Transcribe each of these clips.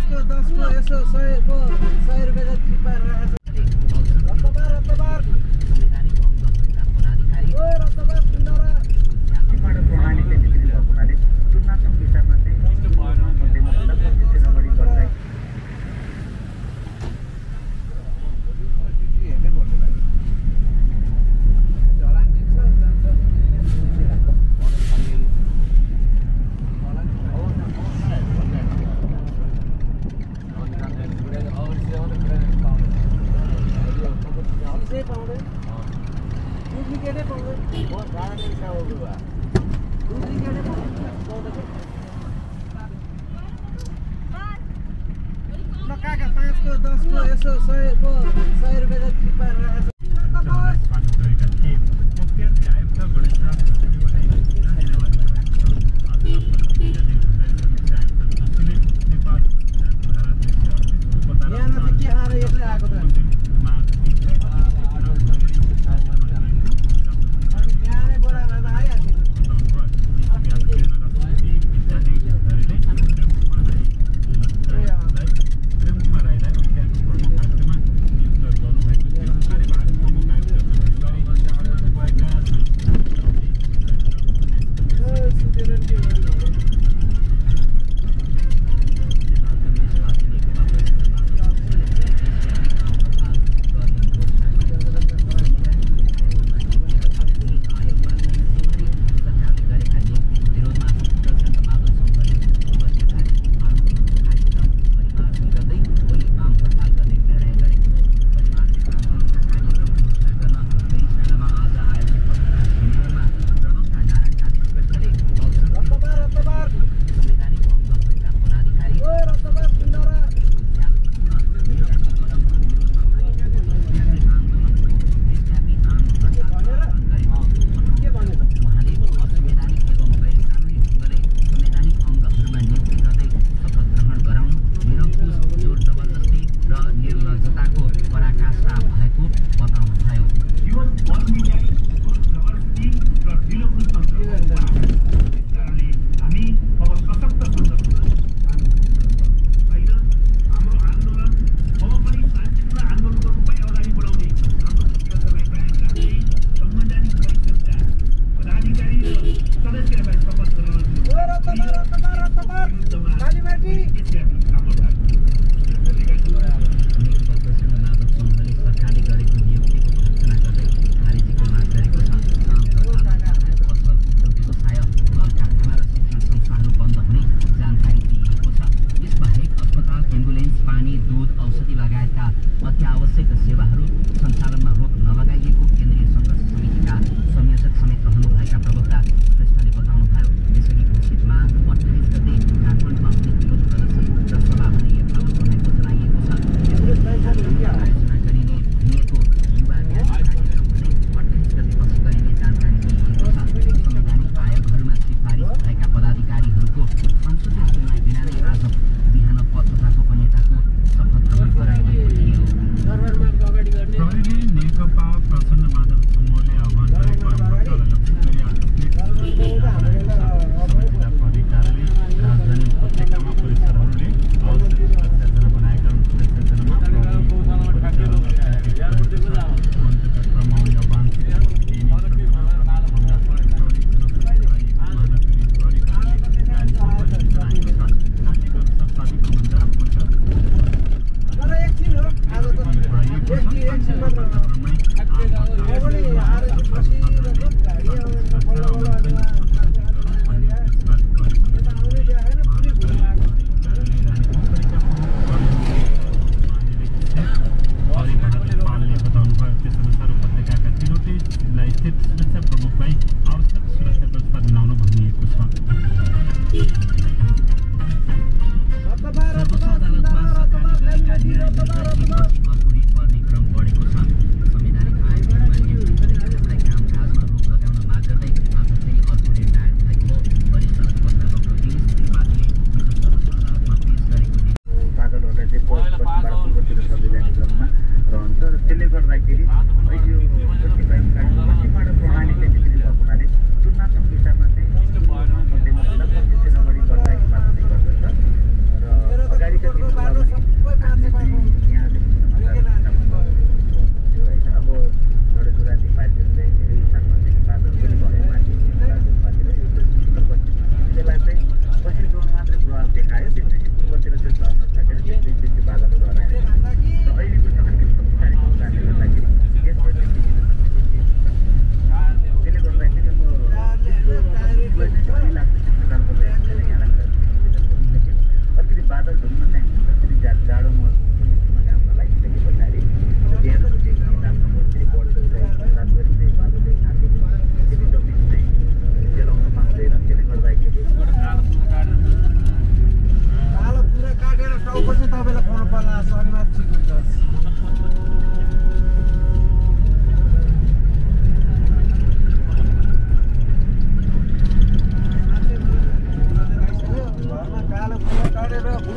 को 10 को यसो 100 को 100 रुपैयाँ जति पारेर राखेको छ रत्तबार ओए रत्तबार सुन्दरा निर्माण प्रणालीले बिक्री भएको हुनाले तुलनात्मक हिसाबमा चाहिँ मध्यमा भन्दा 25 अगाडि बढ्दै काका 5 को 10 को यसो 100 को 100 रुपैयाँ जति पारेर राखेको छ के खाएर यसले आएको त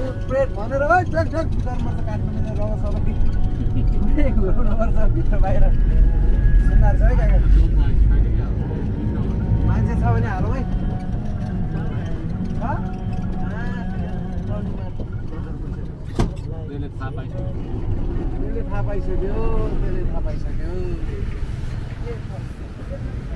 ब्रेक भनेर है ट्याक ट्याक भित्रमा त काठमाडौँ रौ सबै ब्रेक हुनुपर्छ भित्र बाहिर सुन्दार छ है काका मान्छे छ भने हालौँ है त्यसले थाहा पाइसक्यो